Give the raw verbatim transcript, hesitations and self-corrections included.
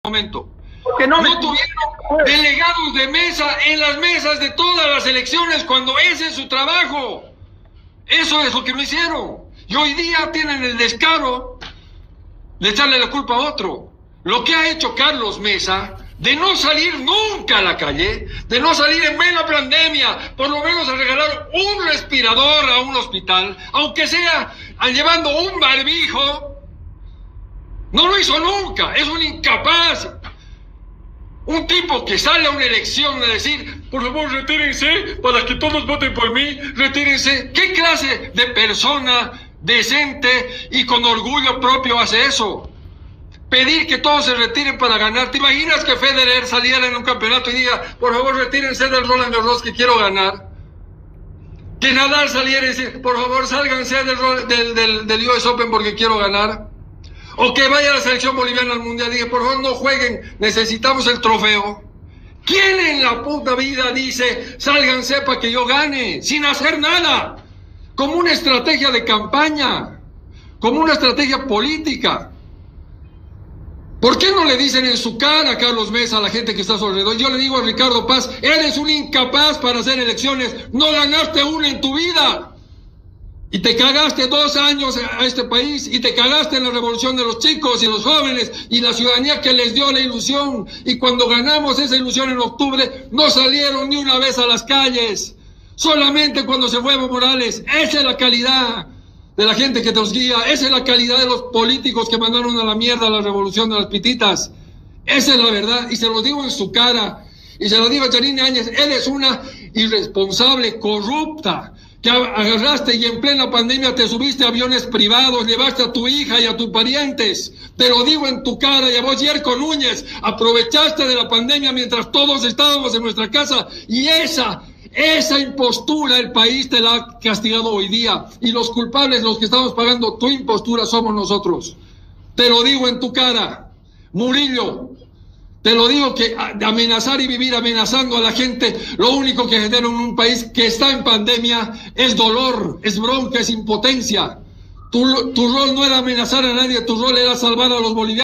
momento. Porque no, no tuvieron delegados de mesa en las mesas de todas las elecciones cuando ese es su trabajo. Eso es lo que no hicieron. Y hoy día tienen el descaro de echarle la culpa a otro. Lo que ha hecho Carlos Mesa, de no salir nunca a la calle, de no salir en plena pandemia, por lo menos a regalar un respirador a un hospital, aunque sea llevando un barbijo, no lo hizo nunca. Es un incapaz. Un tipo que sale a una elección a decir, por favor, retírense para que todos voten por mí, retírense. ¿Qué clase de persona decente y con orgullo propio hace eso? Pedir que todos se retiren para ganar. ¿Te imaginas que Federer saliera en un campeonato y diga, por favor, retírense del Roland Garros que quiero ganar? Que Nadal saliera y decir, por favor, sálganse del, del, del, del U S Open porque quiero ganar. O que vaya la selección boliviana al mundial y diga, por favor, no jueguen, necesitamos el trofeo. ¿Quién en la puta vida dice, sálganse para que yo gane, sin hacer nada? Como una estrategia de campaña, como una estrategia política. ¿Por qué no le dicen en su cara a Carlos Mesa, a la gente que está a su alrededor? Yo le digo a Ricardo Paz, eres un incapaz para hacer elecciones, no ganaste una en tu vida. Y te cagaste dos años a este país, y te cagaste en la revolución de los chicos y los jóvenes, y la ciudadanía que les dio la ilusión. Y cuando ganamos esa ilusión en octubre, no salieron ni una vez a las calles. Solamente cuando se fue Evo Morales. Esa es la calidad de la gente que nos guía. Esa es la calidad de los políticos que mandaron a la mierda la revolución de las pititas. Esa es la verdad, y se lo digo en su cara. Y se lo digo a Yanine Áñez, eres una irresponsable, corrupta, que agarraste y en plena pandemia te subiste a aviones privados, llevaste a tu hija y a tus parientes. Te lo digo en tu cara, y a vos, Yerko Núñez, aprovechaste de la pandemia mientras todos estábamos en nuestra casa, y esa, esa impostura el país te la ha castigado hoy día, y los culpables, los que estamos pagando tu impostura, somos nosotros. Te lo digo en tu cara, Murillo. Te lo digo que amenazar y vivir amenazando a la gente, lo único que genera en un país que está en pandemia es dolor, es bronca, es impotencia. Tu, tu rol no era amenazar a nadie, tu rol era salvar a los bolivianos.